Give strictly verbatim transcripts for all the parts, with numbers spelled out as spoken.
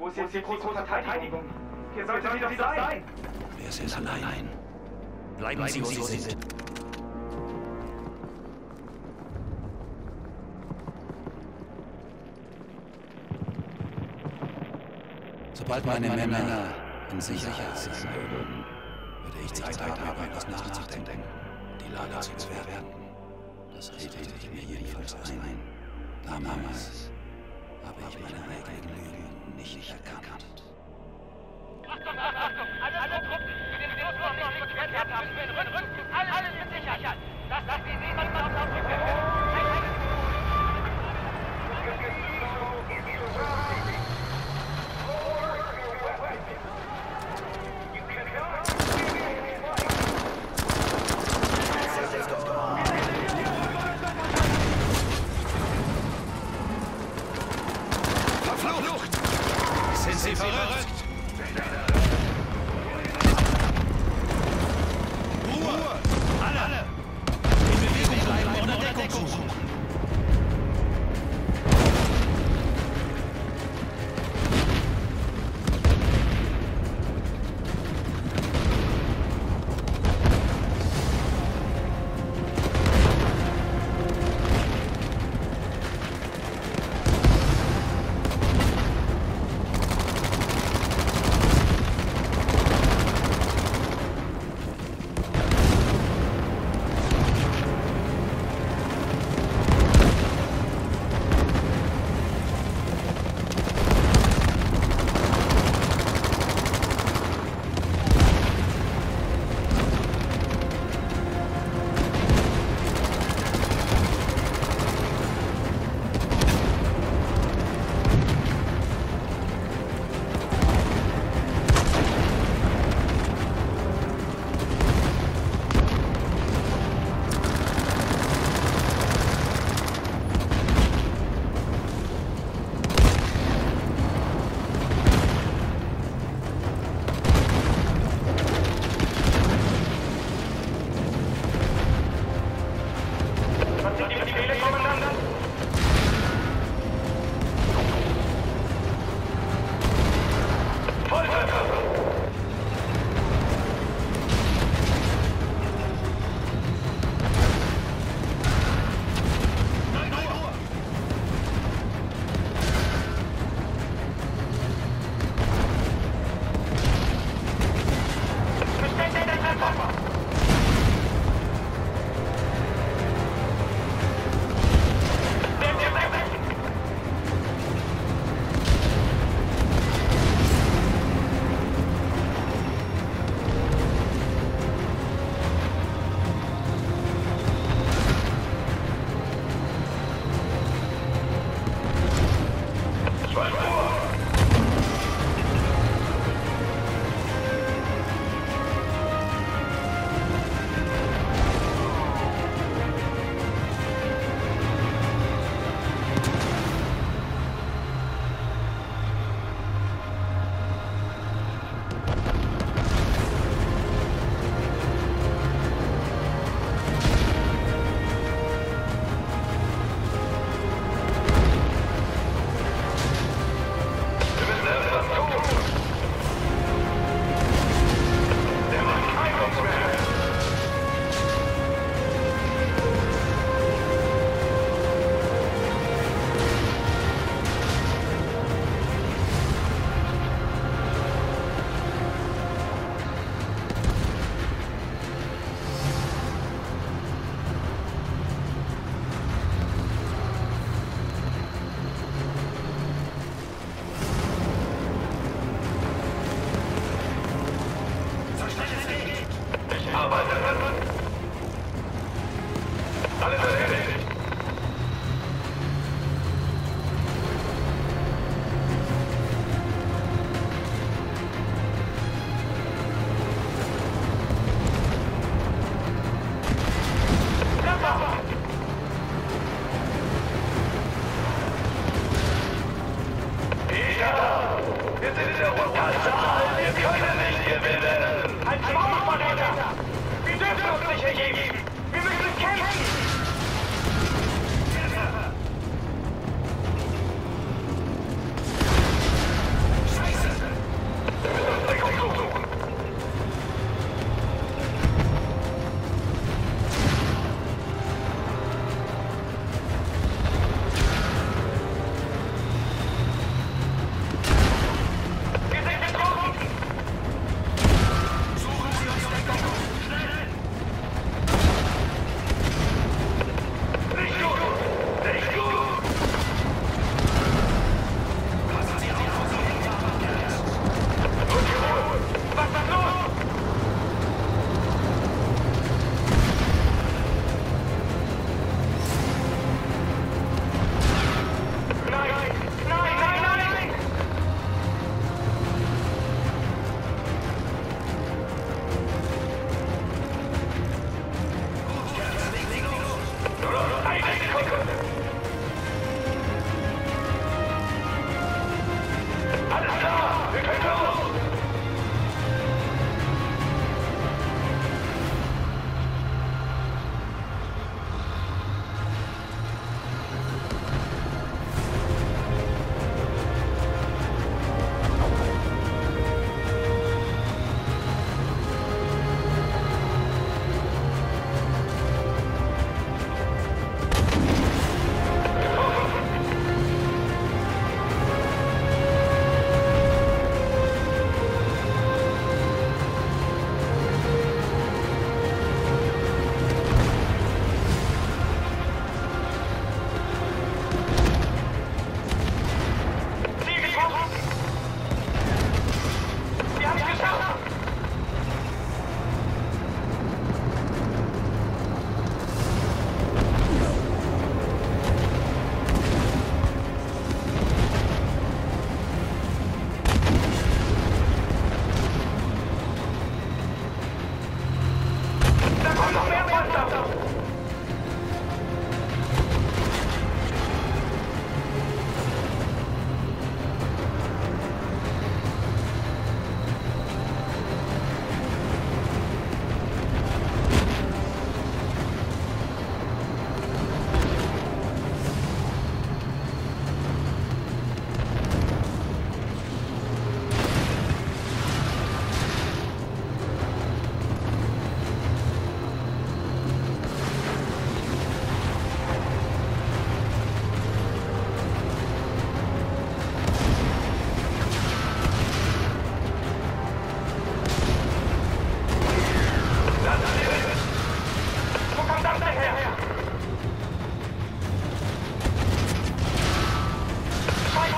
ist jetzt die große Verteidigung? Hier sollte sie doch sein. Wir sind allein. Bleiben Sie, wo Sie sind. Sobald meine Männer in Sicherheit sein würden, würde ich Zeit haben, etwas nachzudenken, die Lage zu bewerten. Das redete ich mir jedenfalls ein. Damals habe ich meine eigenen Lügen nicht erkannt. Achtung, Achtung! Alle Truppen, die den Fluss noch nicht geklärt haben, müssen wir rücken. Alles mit Sicherheit. Lass die niemanden auf der Brücke. Sind Sie verrückt? Ruhe! Alle! Alle! In Bewegung bleiben oder Deckung suchen!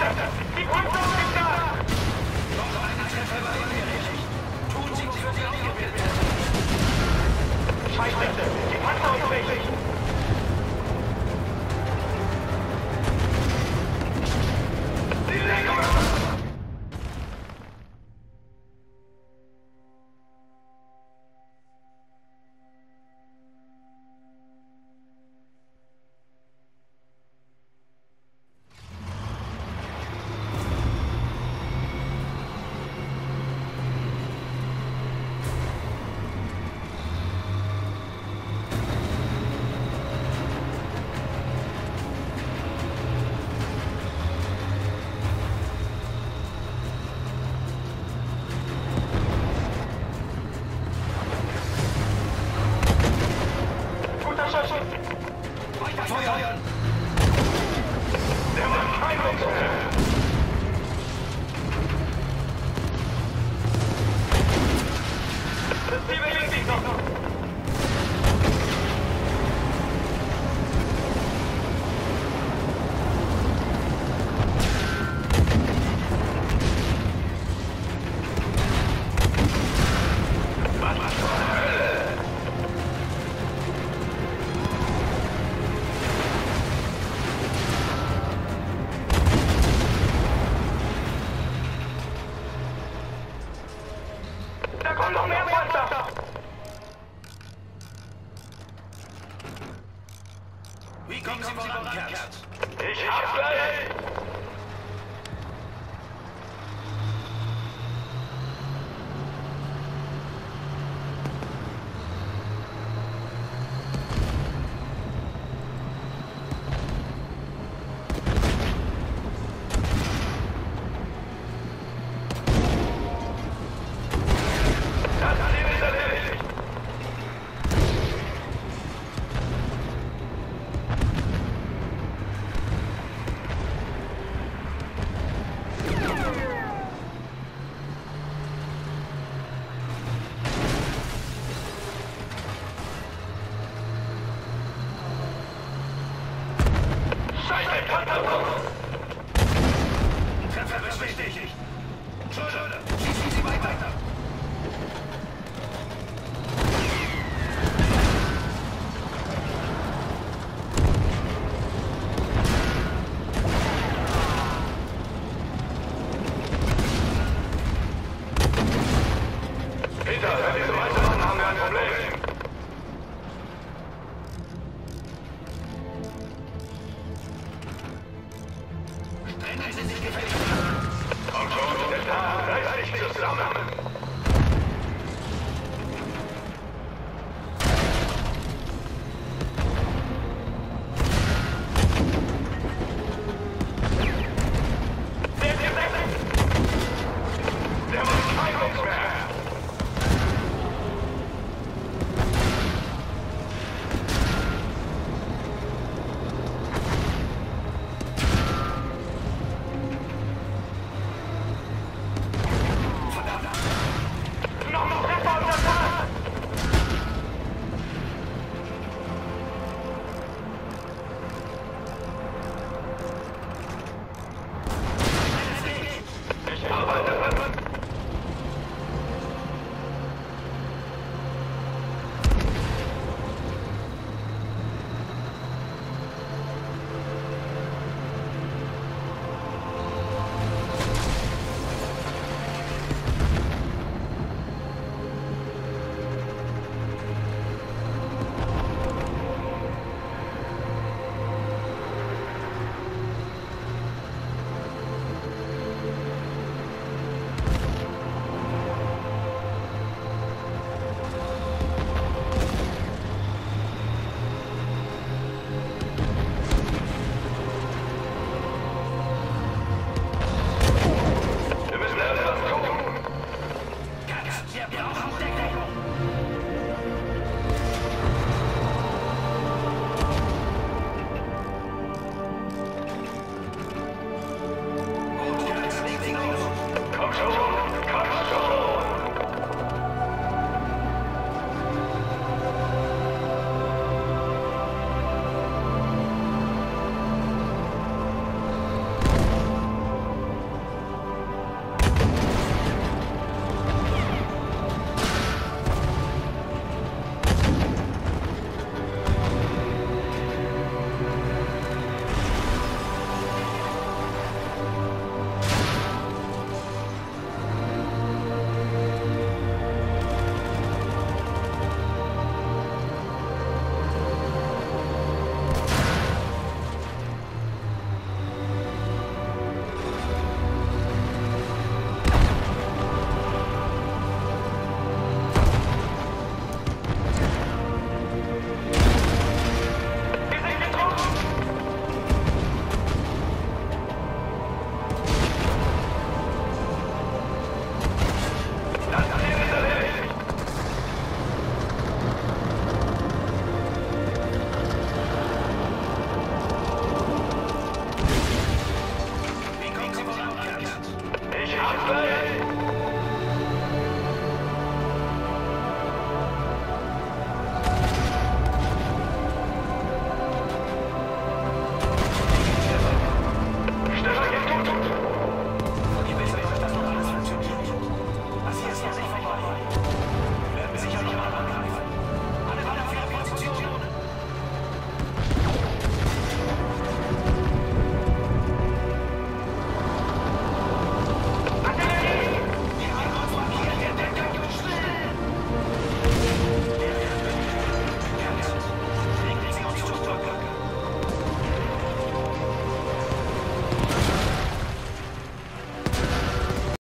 Die Panzer sind da! Noch eine Treffer war hingerichtet. Tun Sie für die Aufgebildet. Scheiße! Die Panzer sind weg! Weiter feuern! Der macht keinen Rückzug! Sie bewegen sich noch! Da kommen noch mehr Panzer! Wie kommen Sie voran, Kerz? Ich hab's gleich! Das Ziel ist erledigt! Scheiße, Panzer! Treffer bestätigt. Schröder, schießen Sie weiter! Peter, wenn wir so weitermachen, haben wir ein Problem. Stellen Sie sich gefälligst! Komm schon, der Tag reißt sich zusammen. Der, der, der, der macht keinen Rückzug mehr. Verdammt! Feuer!